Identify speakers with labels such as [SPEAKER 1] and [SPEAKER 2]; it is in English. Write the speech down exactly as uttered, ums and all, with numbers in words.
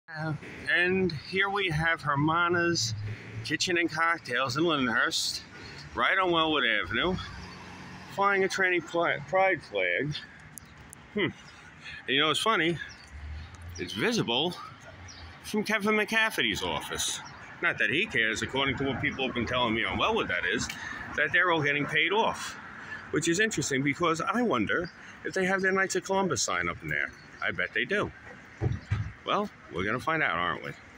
[SPEAKER 1] Uh, and here we have Hermana's Kitchen and Cocktails in Lindenhurst, right on Wellwood Avenue, flying a Tranny Pride flag. Hmm. And you know what's funny? It's visible from Kevin McCafferty's office. Not that he cares, according to what people have been telling me on Wellwood, that is, that they're all getting paid off. Which is interesting because I wonder if they have their Knights of Columbus sign up in there. I bet they do. Well, we're going to find out, aren't we?